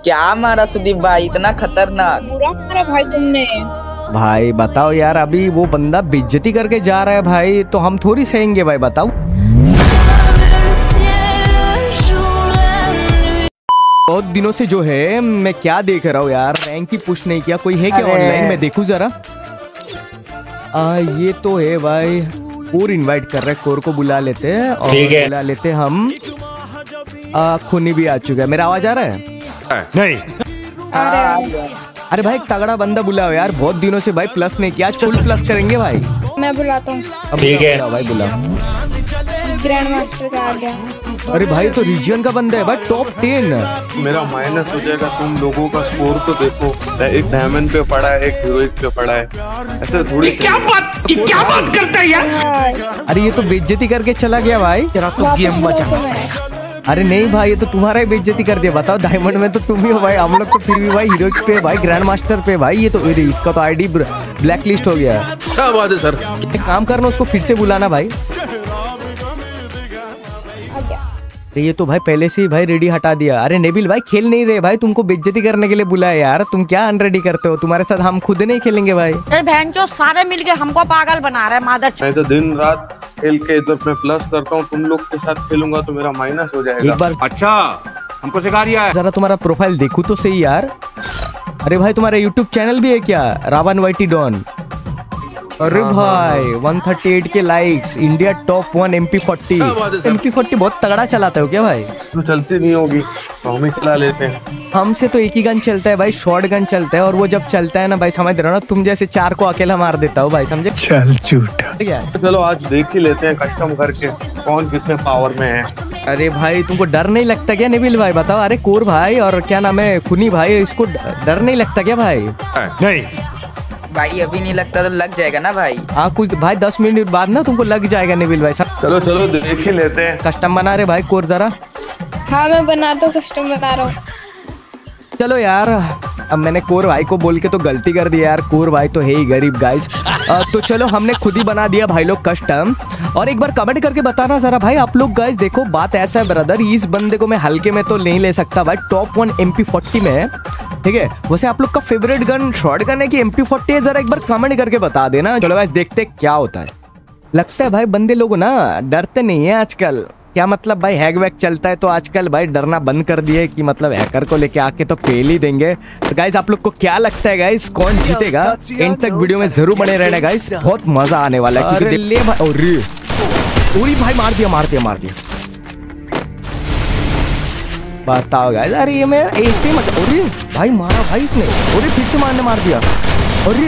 क्या मारा सुदीप भाई, इतना खतरनाक? बुरा मारा भाई तुमने। भाई बताओ यार, अभी वो बंदा बेइज्जती करके जा रहा है भाई, तो हम थोड़ी सहेंगे भाई, बताओ। बहुत दिनों से जो है मैं क्या देख रहा हूँ यार, रैंक की पुश नहीं किया। कोई है क्या ऑनलाइन? मैं देखूं जरा। ये तो है भाई, कोर इनवाइट कर रहे हैं, कोर को बुला लेते हैं और बुला लेते हैं हम। खूनी भी आ चुका है। मेरा आवाज आ रहा है? नहीं। अरे भाई तगड़ा बंदा बुलाओ यार, बहुत दिनों से भाई प्लस नहीं किया, आज फुल प्लस करेंगे भाई। मैं बुलाता हूँ। ठीक है भाई, बुलाओ। ग्रैंड मास्टर का आ गया। अरे भाई तो रीजन का बंदा है भाई, टॉप 10। मेरा माइनस हो जाएगा। तुम लोगों का स्कोर तो देखो, एक डायमंड पे पड़ा है, एक हीरोइक पे पड़ा है। ऐसे थोड़ी क्या बात करता है यार। अरे ये तो बेइज्जती करके चला गया भाई, तेरा तो गेम बचाना। अरे नहीं भाई, ये तो तुम्हारा ही बेइज्जती कर दिया। बताओ, डायमंड में तो तुम ही हो भाई, हम लोग तो फिर भी भाई हीरोइक पे भाई, ग्रैंड मास्टर पे भाई। ये तो इसका तो आईडी ब्लैक लिस्ट हो गया है। क्या बात है सर। एक काम करना, उसको फिर से बुलाना भाई। ये तो भाई पहले से ही भाई रेडी हटा दिया। अरे नेबिल भाई खेल नहीं रहे भाई, तुमको बेइज्जती करने के लिए बुलाया यार। तुम क्या अनरेडी करते हो? तुम्हारे साथ हम खुद नहीं खेलेंगे भाई। बहनचोद सारे मिलके हमको पागल बना रहे हैं मादर। मैं तो दिन रात खेल के इधर मैं प्लस करता हूँ, तुम लोग के साथ खेलूंगा तो मेरा माइनस हो जाएगा। एक बार अच्छा हमको सिखा दिया है। जरा तुम्हारा प्रोफाइल देखूं तो सही यार। अरे भाई तुम्हारा यूट्यूब चैनल भी है क्या, रावण वाइटी डॉन? अरे भाई 138 के likes, India top 1 MP40। MP40 बहुत तगड़ा चलाता हो क्या भाई? तो चलती नहीं होगी तो हम ही चला लेते हैं। हमसे तो एक ही गन चलता है भाई, शॉर्ट गन चलता है, और वो जब चलता है ना भाई, समझ रहे हो ना, तुम जैसे 4 को अकेला मार देता हो भाई, समझे? चल झूठा। चलो आज देख ही लेते हैं कस्टम करके कौन कितने पावर में है। अरे भाई तुमको डर नहीं लगता क्या नेबिल भाई? बताओ। अरे कोर भाई और क्या नाम है, खूनी भाई, इसको डर नहीं लगता क्या भाई? नहीं भाई अभी नहीं लगता तो लग जाएगा ना भाई। हाँ कुछ भाई 10 मिनट बाद ना तुमको लग जाएगा नेबिल भाई। चलो चलो देख ही लेते हैं। कस्टम बना रहे भाई कोर जरा। हाँ मैं बनाता हूँ, कस्टम बता रहा हूँ। चलो यार, अब मैंने कोर भाई को बोल के तो गलती कर दिया यार, कोर भाई तो है ही गरीब गाइस। तो चलो हमने खुद ही बना दिया भाई लोग कस्टम। और एक बार कमेंट करके बताना जरा भाई आप लोग गाइस। देखो बात ऐसा है ब्रदर, इस बंदे को मैं हल्के में तो नहीं ले सकता भाई, टॉप 1 MP40 में है, ठीक है। वैसे आप लोग का फेवरेट गन शॉर्ट गन है कि MP40 है, जरा एक बार कमेंट करके बता देना। चलो गाइस देखते क्या होता है। लगता है भाई बंदे लोग ना डरते नहीं है आजकल। क्या मतलब भाई, हैक वैक चलता है तो आजकल भाई डरना बंद कर दिए कि मतलब हैकर को लेके आके तो फेल ही देंगे। तो गाइस आप लोग को क्या लगता है गाइस, कौन जीतेगा? एंड तक वीडियो में जरूर बने रहना गाइस, बहुत मजा आने वाला है। क्योंकि ले भाई, अरे भाई मार दिया। बताओ गाइस। अरे ये मैं ऐसे मत, अरे भाई मारा भाई इसने, अरे फिर से मार दिया। अरे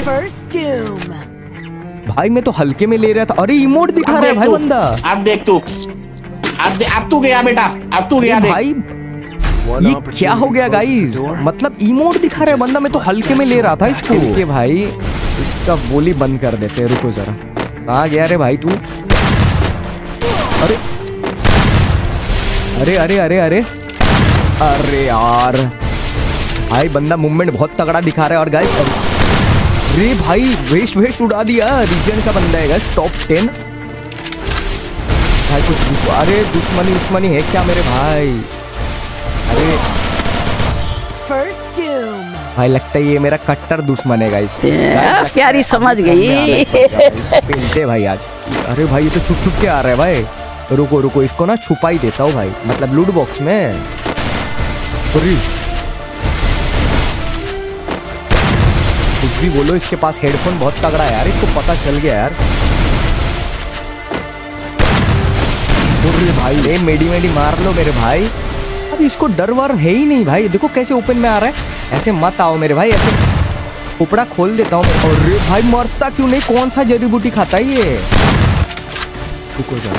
भाई मैं तो हल्के में ले रहा था। अरे इमोट दिखा रहा है भाई बंदा। अब देख तू, अब तू गया बेटा, अब तू गया भाई। ये क्या हो गया गाइस, मतलब इमोट दिखा रहा है बंदा, मैं तो हल्के में ले रहा था इसको। के भाई इसका बोली बंद कर देते हैं, रुको जरा। कहाँ गया रे भाई तू? अरे अरे अरे अरे अरे अरे यार भाई बंदा मूवमेंट बहुत तगड़ा दिखा रहा है। और गाइस अरे भाई वेस्ट उड़ा दिया, रीजन का बंदा है गाइस, टॉप 10 भाई। कुछ अरे दुश्मनी है क्या मेरे भाई? अरे भाई लगता है ये मेरा कट्टर दुश्मन है गाइस। प्यारी समझ गई पेलते भाई आज। अरे भाई ये तो छुप के आ रहा है भाई। रुको इसको ना छुपा ही देता हूँ भाई, मतलब लूट बॉक्स में। कुछ भी बोलो, इसके पास हेडफोन बहुत तगड़ा है यार, इसको पता चल गया यार। भाई मेडी मार लो मेरे भाई। अब इसको डर वर है ही नहीं भाई। देखो कैसे ओपन में आ रहा है, ऐसे मत आओ मेरे भाई, ऐसे उपड़ा खोल देता हूँ। अरे भाई मरता क्यों नहीं? कौन सा जड़ी बूटी खाता है ये? रुको जरा,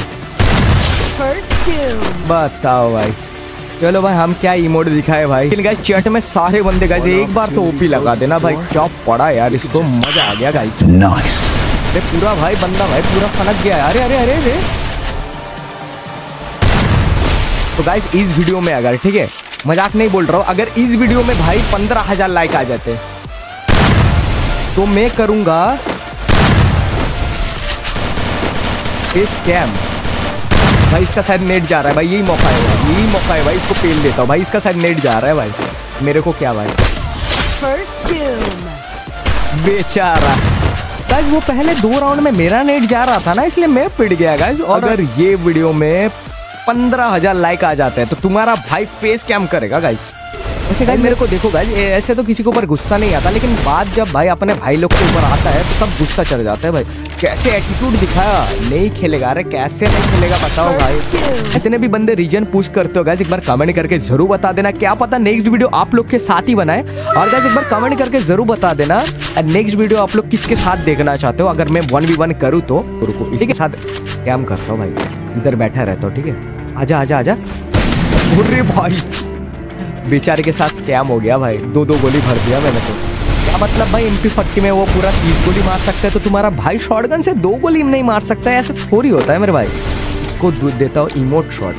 बताओ भाई। चलो भाई हम क्या इमोट दिखाए भाई। गाइस चैट में सारे बंदे गाइस एक बार तो ओपी लगा देना भाई। क्या पड़ा यार, इसको मजा आ गया गाइस। नाइस। पूरा भाई बंदा भाई पूरा सनक गया। अरे अरे अरे अरे। तो गाइस इस वीडियो में अगर, ठीक है मजाक नहीं बोल रहा हूँ, अगर इस वीडियो में भाई 15,000 लाइक आ जाते तो मैं करूंगा स्कैम भाई। इसका शायद नेट जा रहा है भाई, यही मौका है भाई, इसको पेल देता हूँ भाई। इसका शायद नेट जा रहा है भाई। मेरे को क्या भाई, बेचारा गाइस। वो पहले 2 राउंड में मेरा नेट जा रहा था ना, इसलिए मैं पिट गया गाइस। और अगर ये वीडियो में 15,000 लाइक आ जाते हैं तो तुम्हारा भाई फेस कैम करेगा गाइस। वैसे गाइस मेरे को देखो गाइस, ऐसे तो किसी के ऊपर गुस्सा नहीं आता, लेकिन बात जब भाई अपने भाई लोग के ऊपर आता है तो तब गुस्सा चढ़ जाता है भाई। कैसे एटीट्यूड दिखाया, नहीं खेलेगा। अरे कैसे नहीं खेलेगा बताओ भाई। ऐसे ने भी बंदे रीजन पूछ करते हो गाइस, एक बार कमेंट करके जरूर बता देना। क्या पता नेक्स्ट वीडियो आप लोग के साथ ही बनाए। और गाइस एक बार कमेंट करके जरूर बता देना नेक्स्ट वीडियो आप लोग किसके साथ देखना चाहते हो। अगर मैं 1v1 करूँ तो रुको, इसी के साथ क्या करता हूँ भाई, इधर बैठा रहता हूँ। ठीक है, आजा आजा आजा। अरे भाई बेचारे के साथ स्कैम हो गया भाई, 2 गोली भर दिया मैंने तो। क्या मतलब भाई, MP40 में वो पूरा 30 गोली मार सकता है तो तुम्हारा भाई शॉटगन से 2 गोली नहीं मार सकता है? ऐसा थोड़ी होता है मेरे भाई। इसको दूध देता हूँ इमोट शॉट।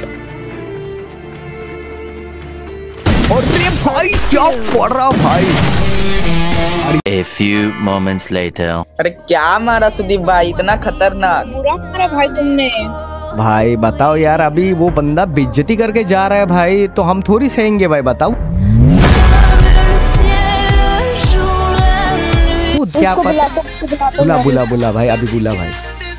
और ये भाई क्या पड़ रहा भाई। A few moments later. अरे क्या मारा सुदीप भाई, इतना खतरनाक। बुरा मारा भाई तुमने। भाई बताओ यार, अभी वो बंदा बेइज्जती करके जा रहा है भाई, तो हम थोड़ी सहेंगे भाई, बताओ। क्या पता, बुला भाई, अभी बुला भाई।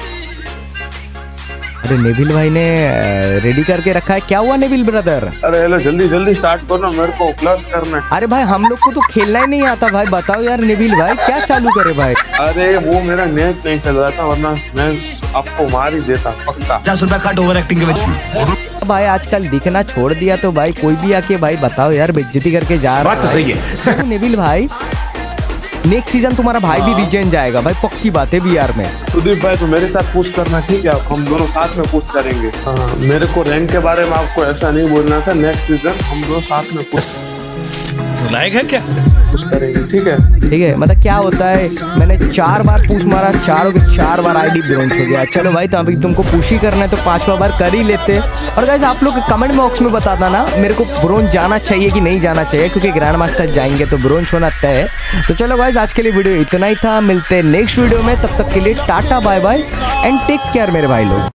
अरे नेविल भाई ने रेडी करके रखा है। क्या हुआ नेविल ब्रदर? अरे हेलो, जल्दी जल्दी स्टार्ट करो, मेरे को क्लास करना है। अरे भाई हम लोग को तो खेलना ही नहीं आता भाई, बताओ यार नेविल भाई क्या चालू करे भाई। अरे वो मेरा नेट नहीं चल रहा था, वरना मैं आपको मार ही देता पक्का। 50 रुपया कट ओवर एक्टिंग के वजह। भाई आजकल दिखना छोड़ दिया तो भाई कोई भी आके भाई बताओ यार, बेइज्जती करके जा रहा है। बात तो सही है। नेविल भाई नेक्स्ट सीजन तुम्हारा भाई भी रीजन जाएगा भाई, पक्की बात है VR में। सुदीप भाई तो मेरे साथ पूछ करना, ठीक है? हम दोनों साथ में पूछ करेंगे। हाँ, मेरे को रैंक के बारे में आपको ऐसा नहीं बोलना था। नेक्स्ट सीजन हम दोनों साथ में पूछ लायक है क्या? करेंगे, ठीक है? ठीक है, मतलब क्या होता है, मैंने 4 बार पूछ मारा, चारों के 4 बार ID ब्रोंज हो गया। चलो भाई, तो अभी तुमको पुश ही करना है तो 5वां बार कर ही लेते। और गाइस आप लोग कमेंट बॉक्स में बता देना मेरे को ब्रोंज जाना चाहिए कि नहीं जाना चाहिए, क्योंकि ग्रैंड मास्टर जाएंगे तो ब्रोंज होना तय है। तो चलो गाइस आज के लिए वीडियो इतना ही था, मिलते हैं नेक्स्ट वीडियो में, तब तक के लिए tata bye bye and take care मेरे भाई लोग।